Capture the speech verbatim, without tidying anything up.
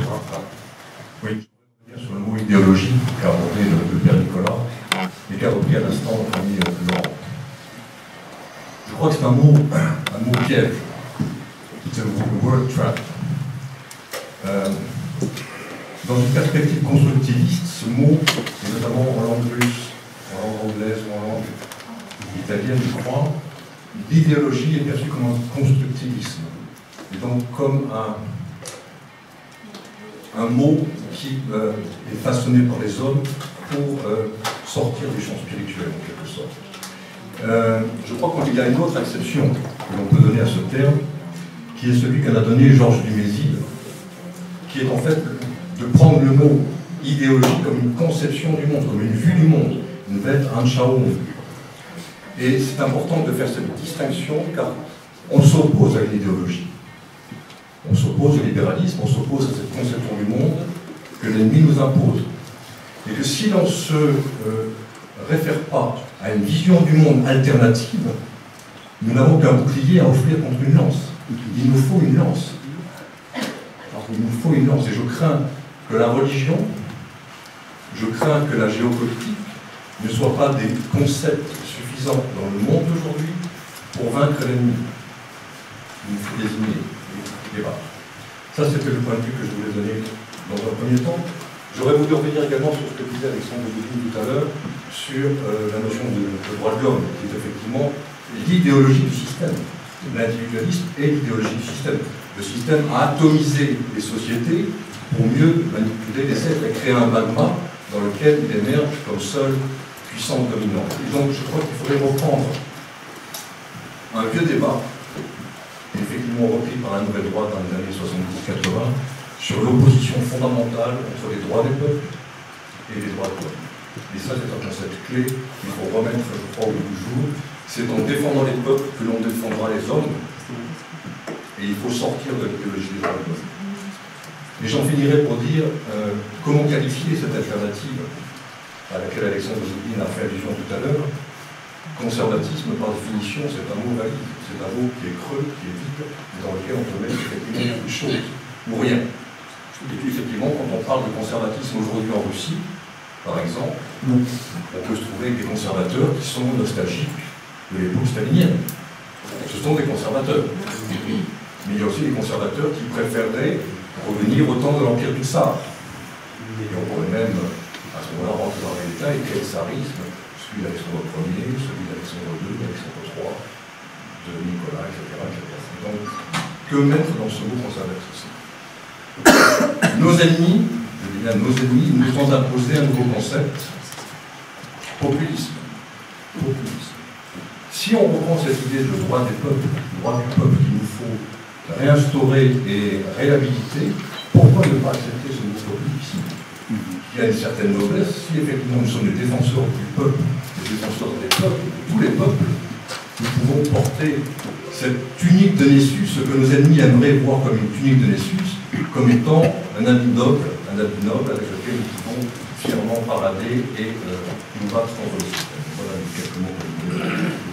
Oui, je reviens sur le mot idéologie qu'a abordé le, le père Nicolas et qu'a repris à l'instant notre ami Laurent. Je crois que c'est un mot, un mot piège. C'est un word trap. Euh, dans une perspective constructiviste, ce mot, et notamment en langue russe, en langue anglaise ou en langue italienne, je crois, l'idéologie est perçue comme un constructivisme. Et donc comme un, un mot qui euh, est façonné par les hommes pour euh, sortir du champ spirituel, en quelque sorte. Euh, je crois qu'il y a une autre acception que l'on peut donner à ce terme, qui est celui qu'en a donné Georges Dumézil, qui est en fait de prendre le mot idéologie comme une conception du monde, comme une vue du monde, une Weltanschauung. Et c'est important de faire cette distinction car on s'oppose à l'idéologie. On s'oppose au libéralisme, on s'oppose à cette conception du monde que l'ennemi nous impose. Et que si l'on ne se euh, réfère pas à une vision du monde alternative, nous n'avons qu'un bouclier à offrir contre une lance. Il nous faut une lance. Alors, il nous faut une lance. Et je crains que la religion, je crains que la géopolitique ne soient pas des concepts suffisants dans le monde d'aujourd'hui pour vaincre l'ennemi. Il nous faut désigner les débats. Ça, c'était le point de vue que je voulais donner dans un premier temps. J'aurais voulu revenir également sur ce que disait Alexandre Boudin tout à l'heure, sur euh, la notion de, de droit de l'homme, qui est effectivement l'idéologie du système. L'individualisme est l'idéologie du système. Le système a atomisé les sociétés pour mieux manipuler les êtres et créer un magma dans lequel il émerge comme seule puissance dominante. Et donc je crois qu'il faudrait reprendre un vieux débat, effectivement repris par la nouvelle droite dans les années soixante-dix quatre-vingts, sur l'opposition fondamentale entre les droits des peuples et les droits de l'homme. Et ça, c'est un concept clé qu'il faut remettre, je crois, au bout du jour. C'est en défendant les peuples que l'on défendra les hommes. Et il faut sortir de l'idéologie des droits de l'homme. Et j'en finirai pour dire euh, comment qualifier cette alternative à laquelle Alexandre Zoubine a fait allusion tout à l'heure. Conservatisme, par définition, c'est un mot valide. C'est un mot qui est creux, qui est vide, dans lequel on peut mettre effectivement beaucoup de choses, ou rien. Et puis effectivement, quand on parle de conservatisme aujourd'hui en Russie, par exemple, on peut se trouver avec des conservateurs qui sont nostalgiques de l'époque stalinienne. Ce sont des conservateurs. Mais il y a aussi des conservateurs qui préféreraient revenir au temps de l'Empire du Tsar. Et on pourrait même, à ce moment-là, rentrer dans les détails, quel tsarisme, celui d'Alexandre Ier, celui d'Alexandre deux, d'Alexandre trois, de Nicolas, et cetera, et cetera. Donc, que mettre dans ce mot conservatisme? Nos ennemis, je dis bien nos ennemis, nous ont imposé un nouveau concept, populisme. Populisme. Si on reprend cette idée de droit des peuples, droit du peuple qu'il nous faut réinstaurer et réhabiliter, pourquoi ne pas accepter ce mot populisme qui a une certaine noblesse? Si effectivement nous sommes les défenseurs du peuple, les défenseurs des peuples, de tous les peuples, nous pouvons porter cette tunique de Nessus, ce que nos ennemis aimeraient voir comme une tunique de Nessus, comme étant un habit noble, un habit noble avec lequel nous pouvons fièrement parader et euh, nous battre contre le système. Voilà quelques mots que je voulais dire.